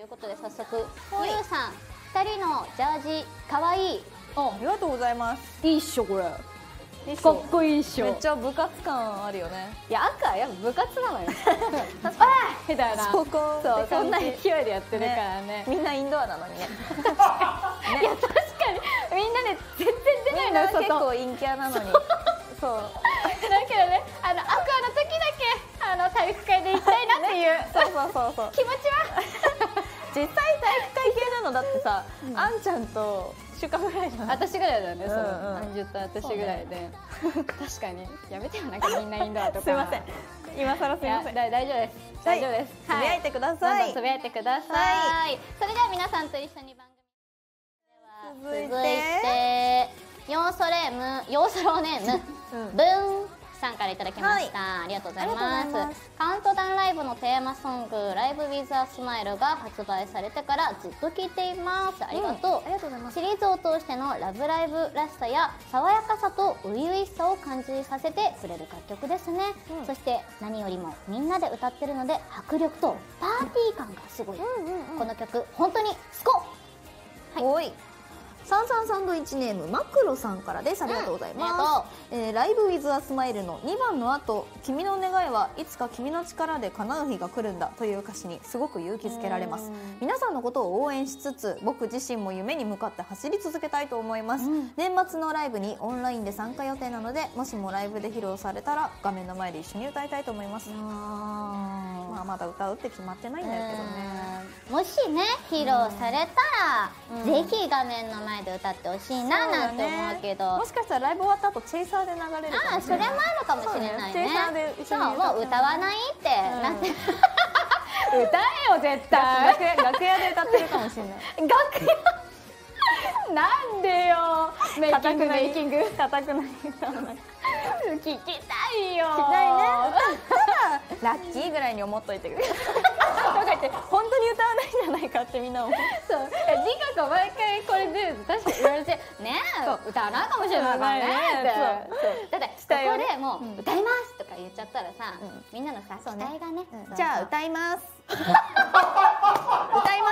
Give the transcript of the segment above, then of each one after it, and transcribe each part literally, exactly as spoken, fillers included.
いうことで早速ゆうさんふたりのジャージかわいい。 ありがとうございます。 いいっしょこれ。かっこいいっしょ。 めっちゃ部活感あるよね。 いや赤やっぱ部活なのよ。あみたいな。 そこそうそんな勢いでやってるからね。 みんなインドアなのにね。 いや確かにみんなね全然出ないのよ。 結構陰キャなのに。そう。 だけどねあのアクアの時だけあの体育会で行きたいなっていう。 そうそうそうそう。 気持ちは。 実際体育会系なのだってさ、あんちゃんとシュカぐらいじゃん。 私ぐらいだよね。そう。 あんじゅうと私ぐらいで。確かにやめてよなんかみんなインドアとか。 すいません。今更すいません。 大丈夫です。大丈夫です。 つぶやいてください。 つぶやいてください。それでは皆さんと一緒に番組。続いてヨーソレームヨーソローネームブンさんからいただきました。ありがとうございます。カウントダウンライブのテーマソングライブウィズアスマイルが発売されてからずっと聴いています。ありがとう。ありがとうございます。シリーズを通してのラブライブらしさや爽やかさと初々しさを感じさせてくれる楽曲ですね。そして何よりもみんなで歌ってるので迫力とパーティー感がすごい。この曲本当にスコッ。 はい。サンサンサンドイッチネームマクロさんからです。ありがとうございます。えー、ライブウィズアスマイルのにばんの後、君の願いはいつか君の力で叶う日が来るんだという歌詞にすごく勇気づけられます。皆さんのことを応援しつつ、僕自身も夢に向かって走り続けたいと思います。うん、年末のライブにオンラインで参加予定なので、もしもライブで披露されたら画面の前で一緒に歌いたいと思います。まあまだ歌うって決まってないんだけどね。 もしね披露されたら、うん、ぜひ画面の前で歌ってほしいななんて思うけど、 もしかしたらライブ終わった後チェイサーで流れるかもしれない。 ああそれもあるかもしれないね。 チェイサーで一緒にそうもう歌わないってなって歌えよ絶対。 楽屋楽屋で歌ってるかもしれない。 楽屋なんでよ。メイキングメイキング固くない歌わない。 聞きたいよ。 聞きたいね。ラッキーぐらいに思っといてくれ。とか言って本当に歌わないんじゃないかってみんな思う。 そう。リカが毎回これで確かに言われてねえ歌わないかもしれないからねって。だってここでもう歌いますとか言っちゃったらさ、みんなのさ期待がね。 じゃあ歌います。歌います。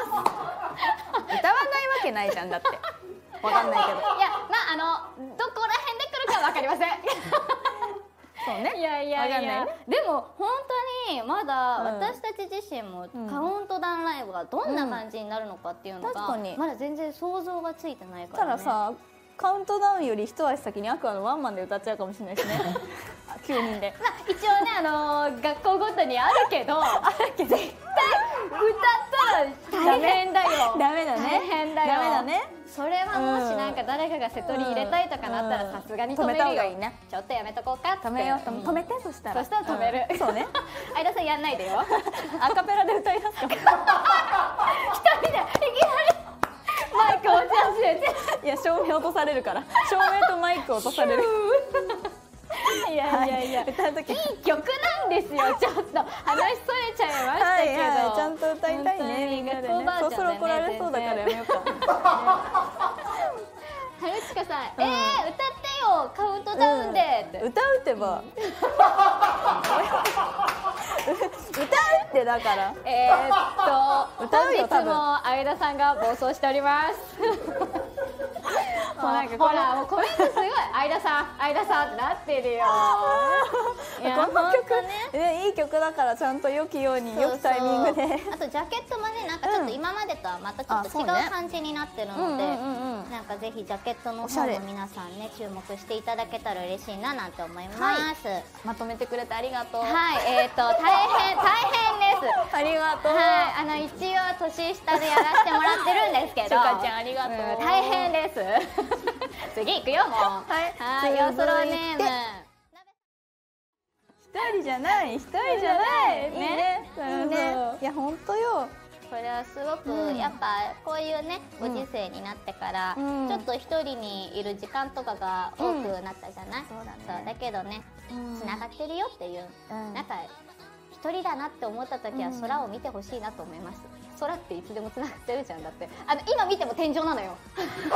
歌わないわけないじゃんだって。わかんないけど。いやまああのどこら辺で来るかわかりません。 そうね。 いやいやいや、でも本当にまだ私たち自身もカウントダウンライブがどんな感じになるのかっていうのがまだ全然想像がついてないからね。 たださカウントダウンより一足先にアクアのワンマンで歌っちゃうかもしれないしね。きゅうにんで。 まあ一応ねあの学校ごとにあるけど、あるけど絶対歌ったら大変だよ。 ダメだね。 大変だよ。 ダメだね。 それはもしなんか誰かが瀬戸り入れたいとかなったらさすがに止めるよ。止めた方がいいね。ちょっとやめとこうかって。 止めよう。止めてそしたら。 そしたら止める。 そうね。 相田さんやんないでよ。 アカペラで歌いますか。一人でいきなりマイク落ち始めて。 いや照明落とされるから。照明とマイク落とされる。 いやいやいや、歌う時いい曲なんですよ。ちょっと話それちゃいましたけど、 ちゃんと歌いたいねみんなでね。そろそろ怒られそうだからやめようか。 はるちかさん、えー歌ってよカウントダウンでって。 歌うってば。歌うってだから。 えっと歌うよ多分。 本日も相田さんが暴走しております。もうなんかほらもうコメントすごい相田さん相田さんってなってるよ。 いやこの曲ねいい曲だからちゃんと良きように良きタイミングで。 あとジャケットもねなんかちょっと今までとはまたちょっと違う感じになってるので、なんかぜひジャケットの方も皆さんね注目していただけたら嬉しいななんて思います。 まとめてくれてありがとう。 はいえっと大変大変です。 ありがとう。 はいあの一応年下でやらせてもらってるんですけど、 ちゅかちゃんありがとう。 大変です。次行くよもう。はいヨーソロネーム。 一人じゃない一人じゃないね。いいね。いや本当よ。 これはすごくやっぱこういうねご時世になってからちょっと一人にいる時間とかが多くなったじゃない。そうだけどねつながってるよっていうなんか一人だなって思った時は空を見てほしいなと思います。空っていつでもつながってるじゃん。だってあの今見ても天井なのよ。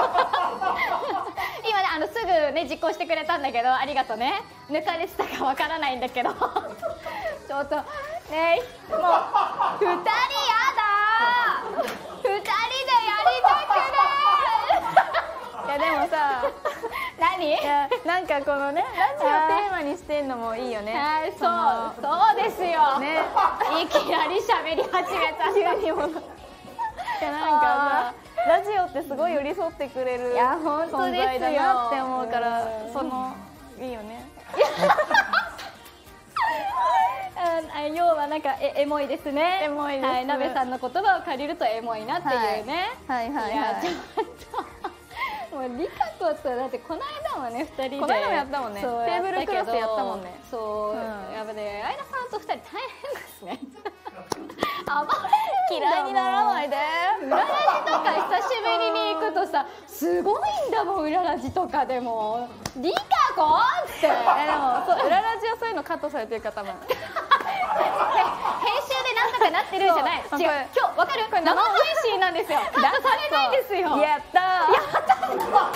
今ねあのすぐね実行してくれたんだけどありがとうね。抜かれてたかわからないんだけどちょっとねもうふたりやだー。 なんかこのねラジオテーマにしてんのもいいよね。 そうそうですよね。いきなり喋り始めた。 急に戻る。いやなんかさラジオってすごい寄り添ってくれる存在だなって思うからそのいいよね。 要はなんかえエモいですね。 エモいです。 はい、なべさんの言葉を借りるとエモいなっていうね。 はいはいはい。 ちょっともうリカ子とだってこの間もねふたりでこの間もやったもんね。テーブルクロスやったもんね。 そう、やっぱね相田さんとふたり大変ですね。あまり嫌いにならないで。 裏ラジとか久しぶりに行くとさすごいんだもん裏ラジとかでもリカ子って。 えでもそう裏ラジはそういうのカットされてるから多分。 編集でなんとかなってるんじゃない。違う、今日わかる？これ生配信なんですよ。カットされないですよ。 やったー。 やった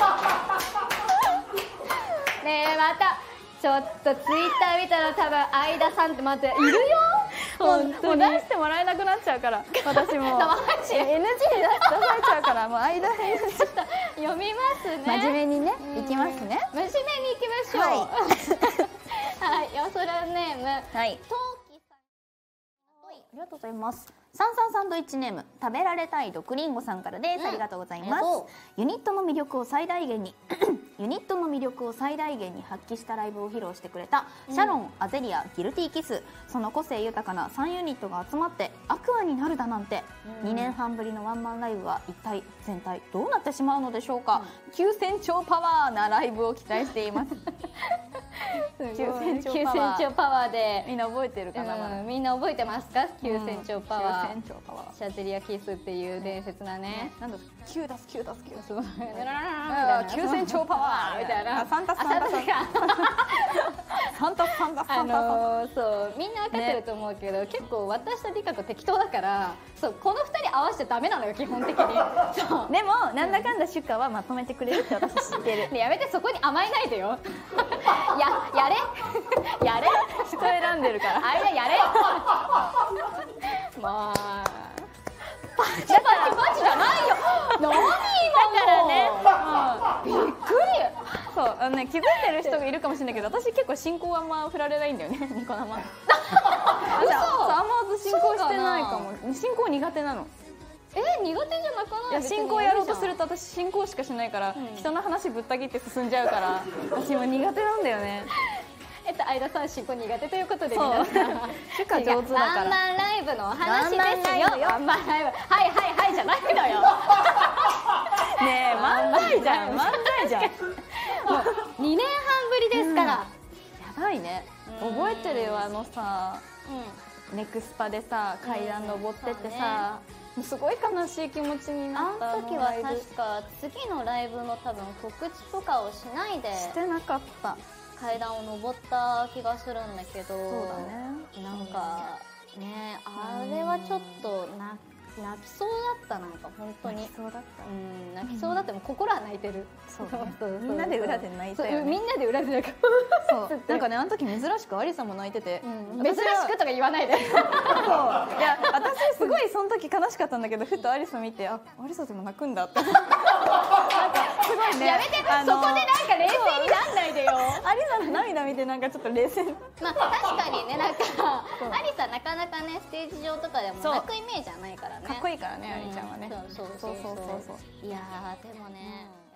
ー。ねえまたちょっとツイッター見たら多分相田さんってまたいるよ。 本当にもう出してもらえなくなっちゃうから私も生配信エヌジー で出されちゃうからもう間編ちょっと読みますね。 真面目にねいきますね。 真面目にいきましょう。はい、よそらネームはいトウキさん。 ありがとうございます。サンサンサンドイッチネーム食べられたい毒リンゴさんからです、うん、ありがとうございます。ユニットの魅力を最大限にユニットの魅力を最大限に発揮したライブを披露してくれた、うん、シャロン、アゼリア、ギルティキス、その個性豊かなさんユニットが集まってアクアになるだなんて、うん、にねんはんぶりのワンマンライブは一体全体どうなってしまうのでしょうか、うん、急成長パワーなライブを期待しています急成長パワー、 急成長パワーでみんな覚えてるかな、 うん、みんな覚えてますか？急成長パワー、 急成長パワー、 シャゼリアキスっていう伝説なね、 なんだ急出す急出す急出す急成長パワーみたいな、 サンタサンタサンタサンタサンタサンタ、 あのー、そうみんな分かってると思うけど、ね、結構私とリカ子適当だからそうこのふたり合わせちゃダメなのよ基本的に。そうでもなんだかんだシュカはまとめてくれるって私知ってる。 ね、やめてそこに甘えないでよ。ややれやれ人選んでるからあれやれまあパチパチパチじゃないよ。何今のだからね、びっくり。 そうあのね気づいてる人がいるかもしれないけど私結構進行あんま振られないんだよねニコ生。嘘。あんま進行してないかも。進行苦手なの。 え苦手じゃなくない？ いや進行やろうとすると私進行しかしないから、うん、人の話ぶった切って進んじゃうから私も苦手なんだよね。 えっと相田さん進行苦手ということで皆さんシュカ上手だからワンマンライブのお話ですよ。ワンマンライブはいはいはいじゃないのよ。 ねえ漫才じゃん漫才じゃん。もうにねんはんぶりですから、うん、やばいね。覚えてるよあのさ、うん、ネクスパでさ階段登ってってさ、うんね、すごい悲しい気持ちになった。 あの時は確か次のライブの多分告知とかをしないでしてなかった階段を登った気がするんだけど、そうだね、 なんかねあれはちょっとな泣きそうだった。なんか本当に泣きそうだった。 うん泣きそうだっても心は泣いてる。 そうみんなで裏で泣いたよね。 みんなで裏で泣く。 そうなんかねあの時珍しくアリさんも泣いてて、 珍しくとか言わないで。そういや私すごいその時悲しかったんだけどふとアリさん見てあアリさんでも泣くんだって。なんかすごいね。 やめてそこでなんか冷静になんないでよ。 アリさんの涙見てなんかちょっと冷静。 まあ確かにねなんかアリさんなかなかねステージ上とかでも泣くイメージはないからね。 かっこいいからね、ありちゃんはね。 そうそうそうそうそう。いやーでもね、